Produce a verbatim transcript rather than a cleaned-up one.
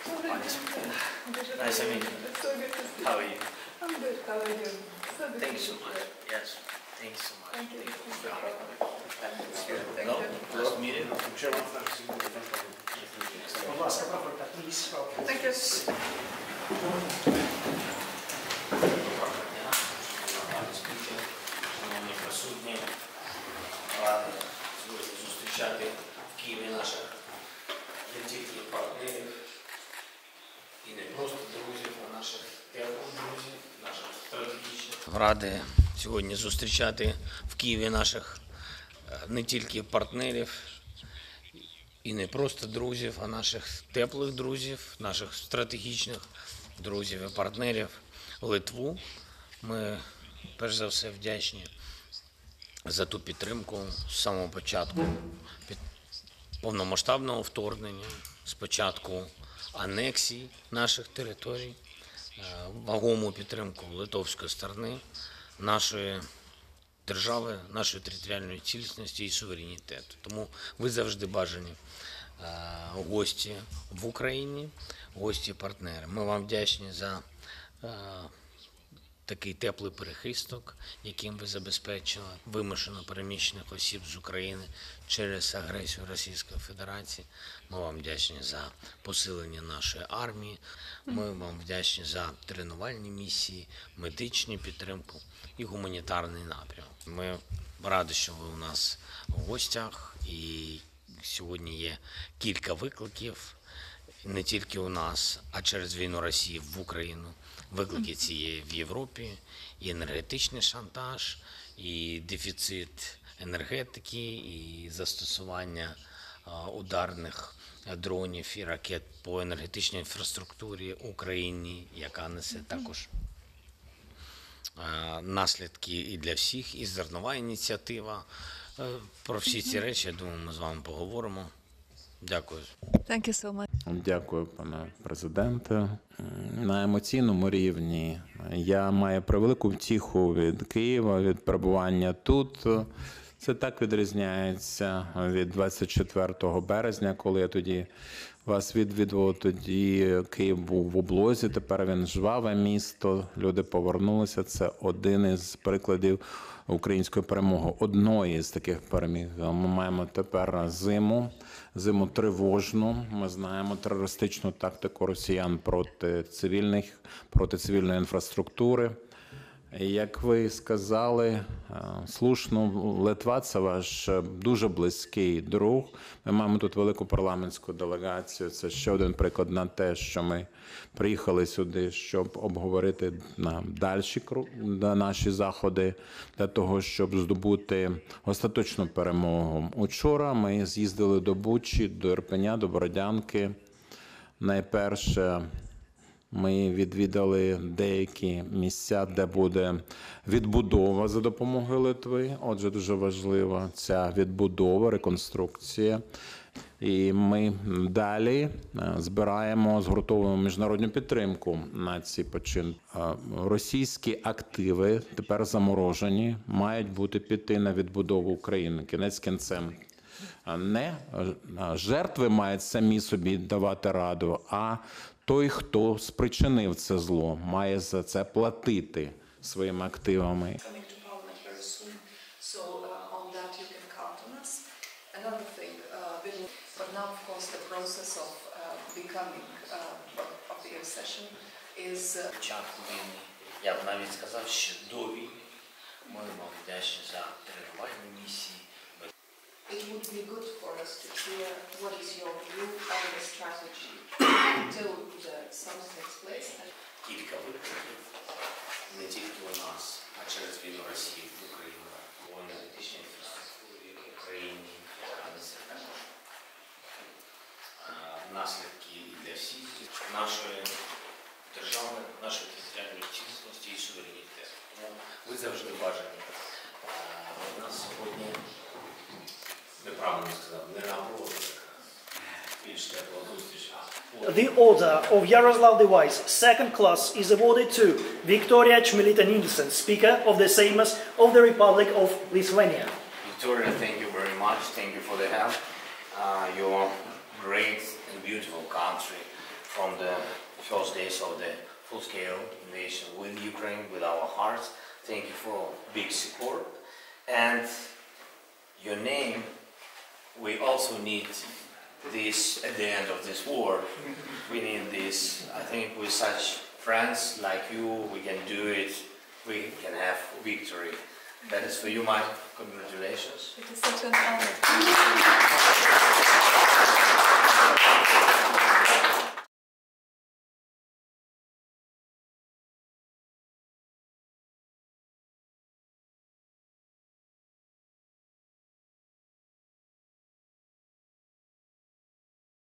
Nice to meet you. So good to see you. How are you? I'm good. How are you? So good Thank to you so see much. Yes. Thank you so much. Thank you. Thank Thank you. you. Thank No? you. Nice to meet you. Будь ласка, проходьте, please. Thank you. Шановні присутні, радий сьогодні зустрічати в Києві наших не тільки партнерів і не просто друзів, а наших теплих друзів, наших стратегічних. Радий сьогодні зустрічати в Києві наших не тільки партнерів і не просто друзів, а наших теплих друзів, наших стратегічних друзів і партнерів Литву. Ми перш за все вдячні за ту підтримку з самого початку під повномасштабного вторгнення, спочатку анексії наших територій, вагому підтримку литовської сторони, нашої держави, нашої територіальної цілісності і суверенітету. Тому ви завжди бажані гості в Україні, гості-партнери. Ми вам вдячні за такий теплий перехисток, яким ви забезпечили вимушено переміщених осіб з України через агресію Російської Федерації. Ми вам вдячні за посилення нашої армії. Ми вам вдячні за тренувальні місії, медичну підтримку і гуманітарний напрям. Ми раді, що ви у нас в гостях, і сьогодні є кілька викликів, не тільки у нас, а через війну Росії в Україну. Виклики ці є в Європі, і енергетичний шантаж, і дефіцит енергетики, і застосування ударних дронів і ракет по енергетичній інфраструктурі України, яка несе також наслідки і для всіх, і зернова ініціатива. Про всі ці речі, я думаю, ми з вами поговоримо. Дякую. Thank you so much. Дякую, пане президенте. На емоційному рівні я маю превелику втіху від Києва, від перебування тут. Це так відрізняється від двадцять четвертого березня, коли я тоді вас відвідував. Тоді Київ був в облозі, тепер він жваве місто, люди повернулися. Це один із прикладів української перемоги, одної з таких перемог. Ми маємо тепер зиму, зиму тривожну. Ми знаємо терористичну тактику росіян проти цивільних, проти цивільної інфраструктури. Як ви сказали, слушно, Литва – це ваш дуже близький друг. Ми маємо тут велику парламентську делегацію. Це ще один приклад на те, що ми приїхали сюди, щоб обговорити дальші наші заходи, для того, щоб здобути остаточну перемогу. Учора ми з'їздили до Бучі, до Ірпеня, до Бородянки. Найперше, ми відвідали деякі місця, де буде відбудова за допомогою Литви. Отже, дуже важлива ця відбудова, реконструкція. І ми далі збираємо, згуртовуємо міжнародну підтримку на ці починки. Російські активи, тепер заморожені, мають бути піти на відбудову України. Кінець кінцем. Не жертви мають самі собі давати раду, а той, хто спричинив це зло, має за це платити своїми активами. Початку війни, я б навіть сказав, що до війни, ми вам вдячні за тренувальні місії. It would be good for us to hear what is your view on the strategy until the summit takes place. Кілька викликів, не тільки у нас, а через війну Росії в Україну, у енергетичній інфраструктурі в Україні, а не це також наслідки і для всіх нашої держави, нашої територіальної цілісності і суверенітету. Тому ви завжди бажані. У нас сьогодні, неправильно сказав, не напроти, більш тепла зустріч. The Order of Yaroslav the Wise, second class, is awarded to Victoria Chmelita-Nilsen, Speaker of the Seimas of the Republic of Lithuania. Victoria, thank you very much. Thank you for the help. Uh, your great and beautiful country from the first days of the full-scale invasion with Ukraine, with our hearts. Thank you for big support. And your name, we also need this at the end of this war. We need this. I think with such friends like you, we can do it. We can have victory. That is for you, Mike. Congratulations. It is such an honor.